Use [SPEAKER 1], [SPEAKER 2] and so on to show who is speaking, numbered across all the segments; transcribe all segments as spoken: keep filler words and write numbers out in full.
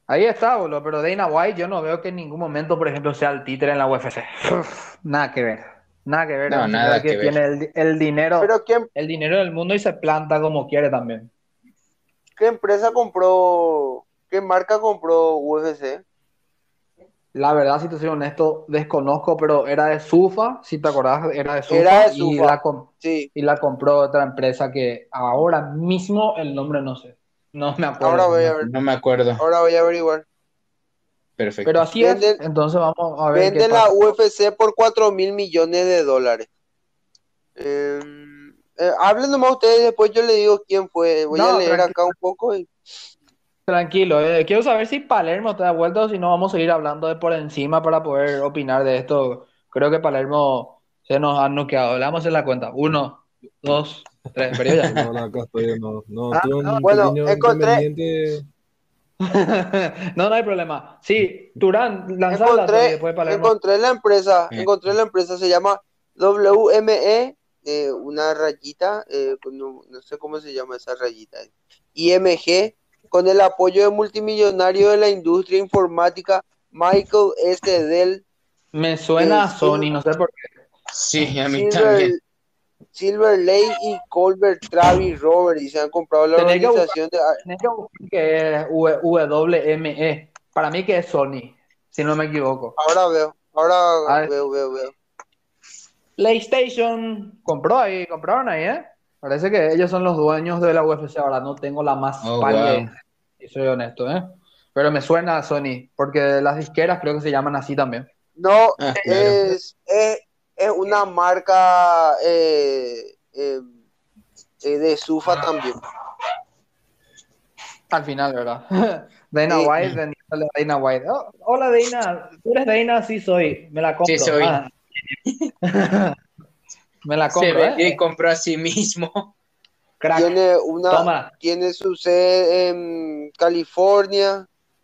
[SPEAKER 1] Ahí está, boludo, pero Dana White yo no veo que en ningún momento, por ejemplo, sea el títere en la U F C. Uf, nada que ver. Nada que ver, es
[SPEAKER 2] No,
[SPEAKER 1] un señor
[SPEAKER 2] nada
[SPEAKER 1] que
[SPEAKER 2] que ver.
[SPEAKER 1] tiene el, el dinero,
[SPEAKER 3] Pero ¿qué,
[SPEAKER 1] el dinero del mundo y se planta como quiere también.
[SPEAKER 3] qué empresa compró, qué marca compró U F C?
[SPEAKER 1] La verdad, si te soy honesto, desconozco, pero era de Sufa, si te acordás, era de
[SPEAKER 3] Era
[SPEAKER 1] Sufa
[SPEAKER 3] de
[SPEAKER 1] y
[SPEAKER 3] Sufa.
[SPEAKER 1] la, com-
[SPEAKER 3] Sí,
[SPEAKER 1] y la compró otra empresa que ahora mismo el nombre no sé, no me
[SPEAKER 3] ahora
[SPEAKER 1] acuerdo.
[SPEAKER 3] voy a
[SPEAKER 2] No,
[SPEAKER 3] ver,
[SPEAKER 2] no me acuerdo.
[SPEAKER 3] ahora voy a averiguar.
[SPEAKER 2] Perfecto.
[SPEAKER 1] Pero así es,
[SPEAKER 3] Venden,
[SPEAKER 1] entonces vamos a ver qué
[SPEAKER 3] venden la
[SPEAKER 1] pasa.
[SPEAKER 3] U F C por cuatro mil millones de dólares. Eh, eh, hablen nomás ustedes, después yo le digo quién fue. Voy a
[SPEAKER 1] No,
[SPEAKER 3] leer
[SPEAKER 1] tranqui-
[SPEAKER 3] acá un poco. y-
[SPEAKER 1] tranquilo, eh, quiero saber si Palermo te da vuelta o si no vamos a seguir hablando de por encima para poder opinar de esto. Creo que Palermo se nos ha noqueado. Le vamos a hacer la cuenta. Uno, dos, tres, pero ya.
[SPEAKER 4] No, no, acá estoy, no, no,
[SPEAKER 1] Ah,
[SPEAKER 4] tuve un
[SPEAKER 3] Bueno,
[SPEAKER 4] pequeño
[SPEAKER 3] encontré,
[SPEAKER 4] inconveniente.
[SPEAKER 1] no, no hay problema. Sí, Turán, lanza el dato y
[SPEAKER 3] encontré,
[SPEAKER 1] después Palermo.
[SPEAKER 3] encontré la empresa,
[SPEAKER 2] Eh,
[SPEAKER 3] encontré la empresa, se llama W M E, eh, una rayita, eh, con no, no sé cómo se llama esa rayita. I M G, con el apoyo de multimillonario de la industria informática, Michael S. Dell,
[SPEAKER 1] Me
[SPEAKER 3] eh,
[SPEAKER 1] suena a
[SPEAKER 3] Sil-
[SPEAKER 1] Sony, no sé por qué.
[SPEAKER 2] sí, a mí también.
[SPEAKER 3] Silver, Silver Lake y Colbert Travis Robert, y se han comprado la
[SPEAKER 1] Tenés que buscar,
[SPEAKER 3] organización de...
[SPEAKER 1] tenés que buscar que es W M E. Para mí que es Sony, si no me equivoco.
[SPEAKER 3] Ahora veo, ahora
[SPEAKER 1] A ver,
[SPEAKER 3] veo, veo, veo.
[SPEAKER 1] PlayStation compró ahí, compraron ahí, ¿eh? Parece que ellos son los dueños de la U F C. Ahora no tengo la más
[SPEAKER 2] Oh,
[SPEAKER 1] pálida idea,
[SPEAKER 2] wow.
[SPEAKER 1] si soy honesto, ¿eh? Pero me suena a Sony, porque las disqueras creo que se llaman así también.
[SPEAKER 3] No,
[SPEAKER 2] Ah, claro.
[SPEAKER 3] es, es, es una marca eh, eh, eh, de Sufa también.
[SPEAKER 1] Al final, ¿verdad? Dana
[SPEAKER 3] Sí,
[SPEAKER 1] White, vendiéndole a Dana White. Oh, hola Dana, ¿tú eres Dana? Sí soy, me la
[SPEAKER 2] Sí,
[SPEAKER 1] compro.
[SPEAKER 2] soy.
[SPEAKER 1] Ah, me la
[SPEAKER 2] Se
[SPEAKER 1] compro,
[SPEAKER 2] vendió y
[SPEAKER 1] ¿eh?
[SPEAKER 2] compró a sí mismo.
[SPEAKER 1] Crack.
[SPEAKER 3] tiene una,
[SPEAKER 1] Toma.
[SPEAKER 3] tiene su sede en California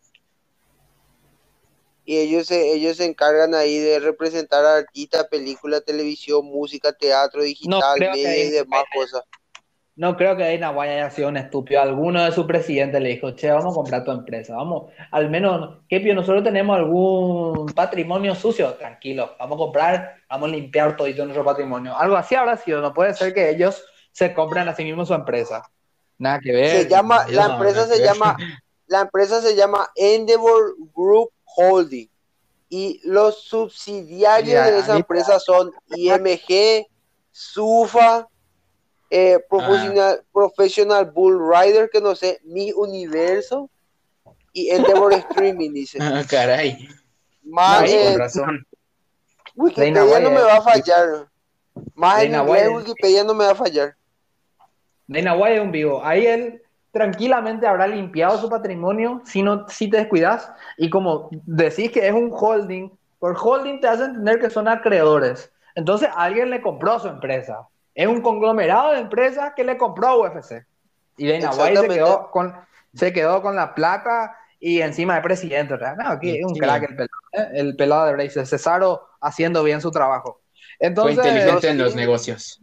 [SPEAKER 3] y ellos se, ellos se encargan ahí de representar a artistas, película, televisión, música, teatro,
[SPEAKER 1] No
[SPEAKER 3] digital,
[SPEAKER 1] creo que
[SPEAKER 3] media y
[SPEAKER 1] Dana
[SPEAKER 3] demás
[SPEAKER 1] White
[SPEAKER 3] cosas.
[SPEAKER 1] No creo que Dana White haya sido un estúpido. Alguno de sus presidentes le dijo, che, vamos a comprar tu empresa. Vamos, al menos, ¿qué pio? Nosotros tenemos algún patrimonio sucio. Tranquilo, vamos a comprar, vamos a limpiar todito nuestro patrimonio. Algo así habrá sido. No puede ser que ellos se compren a sí mismos su empresa. Nada que
[SPEAKER 3] Se
[SPEAKER 1] ver.
[SPEAKER 3] llama, la
[SPEAKER 1] Ellos,
[SPEAKER 2] No,
[SPEAKER 3] empresa
[SPEAKER 2] nada que
[SPEAKER 3] se
[SPEAKER 2] ver.
[SPEAKER 3] llama, la empresa se llama Endeavor Group Holding. Y los subsidiarios de
[SPEAKER 1] ya,
[SPEAKER 3] esa
[SPEAKER 1] ¿viste?
[SPEAKER 3] empresa son I M G, SUFA, eh,
[SPEAKER 2] Ah,
[SPEAKER 3] Professional, Professional Bull Rider, que no sé, Mi Universo y Endeavor Streaming, dice.
[SPEAKER 2] ah, caray.
[SPEAKER 3] Más,
[SPEAKER 2] No,
[SPEAKER 1] Ahí,
[SPEAKER 2] con
[SPEAKER 3] eh,
[SPEAKER 2] razón.
[SPEAKER 1] Dana
[SPEAKER 3] Wikipedia no me
[SPEAKER 1] White,
[SPEAKER 3] va a
[SPEAKER 1] es-
[SPEAKER 3] fallar. Más en
[SPEAKER 1] Dana
[SPEAKER 3] inglés,
[SPEAKER 1] White
[SPEAKER 3] Wikipedia no me va a fallar.
[SPEAKER 1] Dana White es un vivo. Ahí él tranquilamente habrá limpiado su patrimonio si, no, si te descuidas. Y como decís que es un holding, por holding te hace entender que son acreedores. Entonces alguien le compró su empresa. Es un conglomerado de empresas que le compró a U F C. Y Dana White se
[SPEAKER 3] Exactamente.
[SPEAKER 1] quedó con, se quedó con la plata y encima de presidente. ¿Verdad? No, aquí
[SPEAKER 2] Y
[SPEAKER 1] es un crack
[SPEAKER 2] sí,
[SPEAKER 1] el pelado, ¿eh? El pelado de Braces. Cesaro haciendo bien su trabajo.
[SPEAKER 2] fue
[SPEAKER 1] Entonces,
[SPEAKER 3] No,
[SPEAKER 2] inteligente en
[SPEAKER 3] sí.
[SPEAKER 2] los negocios.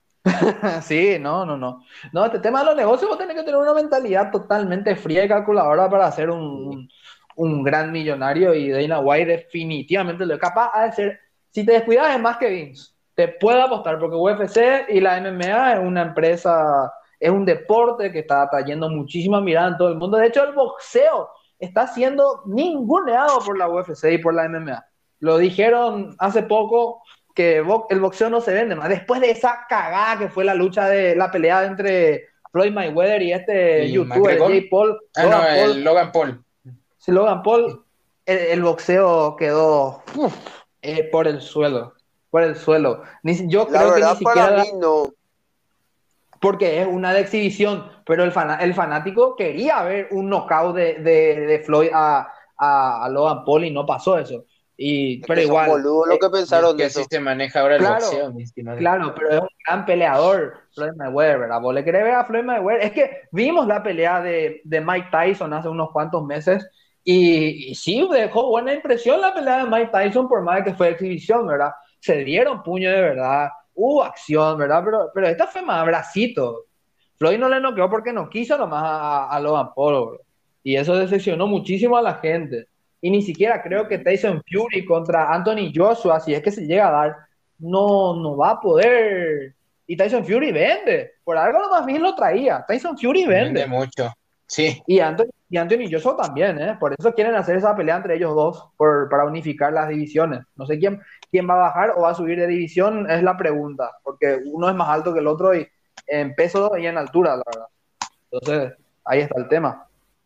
[SPEAKER 1] sí, no, no, no. No, este tema de los negocios vos tenés que tener una mentalidad totalmente fría y calculadora para ser un,
[SPEAKER 2] Sí.
[SPEAKER 1] un, un gran millonario y Dana White definitivamente lo es capaz de ser. Si te descuidas es más que Vince. Te puedo apostar porque U F C y la M M A es una empresa, es un deporte que está trayendo muchísima mirada en todo el mundo. De hecho, el boxeo está siendo ninguneado por la U F C y por la M M A. Lo dijeron hace poco que el boxeo no se vende más. Después de esa cagada que fue la lucha de la pelea entre Floyd Mayweather y este
[SPEAKER 2] ¿Y
[SPEAKER 1] youtuber
[SPEAKER 2] McGregor?
[SPEAKER 1] Jake Paul,
[SPEAKER 2] Ah, no,
[SPEAKER 1] Logan Paul,
[SPEAKER 2] el Logan Paul.
[SPEAKER 1] si Logan Paul, el, el boxeo quedó uf, eh, por el suelo, por el suelo. Ni, yo
[SPEAKER 3] La
[SPEAKER 1] creo que ni
[SPEAKER 3] verdad, para
[SPEAKER 1] siquiera,
[SPEAKER 3] mí no.
[SPEAKER 1] porque es una de exhibición, pero el, fan, el fanático quería ver un knockout de, de, de Floyd a, a, a, Logan Paul y no pasó eso. Y,
[SPEAKER 3] Es
[SPEAKER 1] pero
[SPEAKER 3] que son
[SPEAKER 1] igual,
[SPEAKER 3] boludos lo
[SPEAKER 1] eh,
[SPEAKER 3] que
[SPEAKER 2] Y es
[SPEAKER 3] pensaron
[SPEAKER 2] que así
[SPEAKER 3] eso.
[SPEAKER 2] se maneja ahora el
[SPEAKER 1] claro,
[SPEAKER 2] boxeo, mi estimado.
[SPEAKER 1] claro, pero es un gran peleador, Floyd Mayweather, ¿verdad? ¿Vos le querés ver a Floyd Mayweather? Es que vimos la pelea de, de Mike Tyson hace unos cuantos meses y, y sí, dejó buena impresión la pelea de Mike Tyson por más que fue exhibición, ¿verdad? Se dieron puño de verdad, hubo acción, ¿verdad? Pero, pero esta fue más bracito. Floyd no le noqueó porque no quiso nomás a, a Logan Paul, bro. Y eso decepcionó muchísimo a la gente. Y ni siquiera creo que Tyson Fury contra Anthony Joshua, si es que se llega a dar, no, no va a poder. Y Tyson Fury vende. Por algo nomás bien lo traía. Tyson Fury
[SPEAKER 2] Vende
[SPEAKER 1] vende.
[SPEAKER 2] mucho. Sí,
[SPEAKER 1] Y Anthony, y Anthony Joshua también, ¿eh? Por eso quieren hacer esa pelea entre ellos dos, por, para unificar las divisiones. No sé quién, quién va a bajar o va a subir de división, es la pregunta. Porque uno es más alto que el otro y en peso y en altura, la verdad. Entonces, ahí está el tema.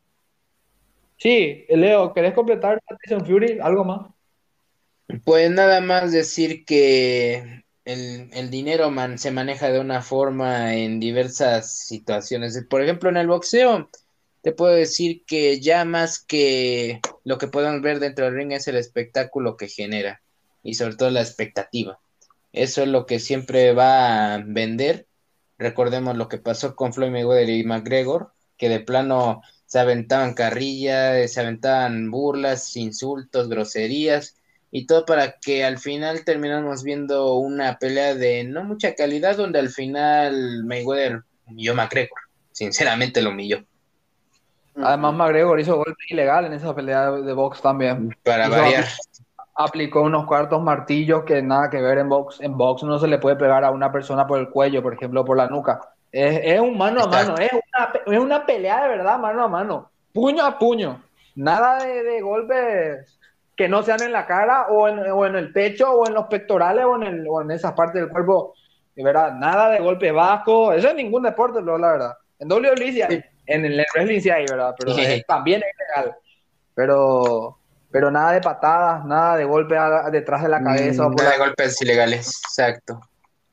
[SPEAKER 1] Sí, Leo, ¿querés completar Tyson Fury? ¿Algo más?
[SPEAKER 2] pues nada más decir que el, el dinero man, se maneja de una forma en diversas situaciones. Por ejemplo, en el boxeo, te puedo decir que ya más que lo que podemos ver dentro del ring es el espectáculo que genera y sobre todo la expectativa. Eso es lo que siempre va a vender. Recordemos lo que pasó con Floyd Mayweather y McGregor, que de plano se aventaban carrillas, se aventaban burlas, insultos, groserías y todo para que al final terminamos viendo una pelea de no mucha calidad donde al final Mayweather humilló a McGregor. Sinceramente lo humilló.
[SPEAKER 1] Además,
[SPEAKER 3] Ujú.
[SPEAKER 1] McGregor hizo golpe ilegal en esa pelea de, de box también.
[SPEAKER 2] Para
[SPEAKER 1] Hizo,
[SPEAKER 2] variar.
[SPEAKER 1] apl- aplicó unos cuartos martillos que nada que ver en box. En box no se le puede pegar a una persona por el cuello, por ejemplo, por la nuca. Es, es un mano a mano,
[SPEAKER 2] Exacto.
[SPEAKER 1] es una, pe- es una pelea de verdad, mano a mano. Puño a puño. Nada de, de golpes que no sean en la cara o en, o en el pecho o en los pectorales o en, el, o en esas partes del cuerpo. De verdad, nada de golpe bajo. Eso en ningún deporte, lo, la verdad. En W W E sí hay.
[SPEAKER 2] Sí.
[SPEAKER 1] En el wrestling sí hay, ¿verdad? Pero es- también es legal. Pero, pero nada de patadas, nada de golpe a- detrás de la cabeza o
[SPEAKER 2] Mm,
[SPEAKER 1] por
[SPEAKER 2] nada
[SPEAKER 1] la...
[SPEAKER 2] de golpes ilegales. Exacto.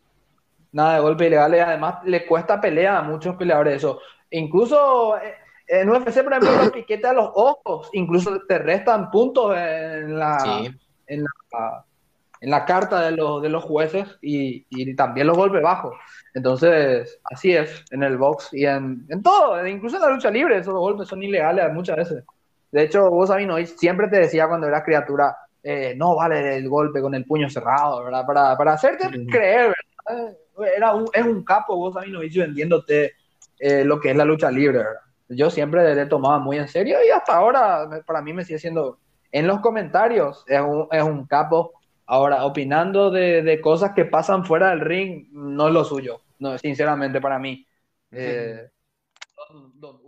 [SPEAKER 1] Nada de golpe ilegal. Y además le cuesta pelea a muchos peleadores eso. Incluso eh, en U F C, por ejemplo, los piquetes a los ojos, incluso te restan puntos en la,
[SPEAKER 2] Sí.
[SPEAKER 1] en la, en la carta de los, de los jueces y, y también los golpes bajos. Entonces, así es en el box y en, en todo, incluso en la lucha libre, esos golpes son ilegales muchas veces. De hecho, vos, Sabino, siempre te decía cuando eras criatura, eh, no vale el golpe con el puño cerrado, ¿verdad? Para, para hacerte
[SPEAKER 2] Mm.
[SPEAKER 1] creer, ¿verdad? Era un, es un capo, vos, Sabino, vendiéndote eh, lo que es la lucha libre, ¿verdad? Yo siempre le tomaba muy en serio y hasta ahora para mí me sigue siendo, en los comentarios, es un, es un capo. Ahora, opinando de, de cosas que pasan fuera del ring, no es lo suyo, no, sinceramente para mí. Eh, don, don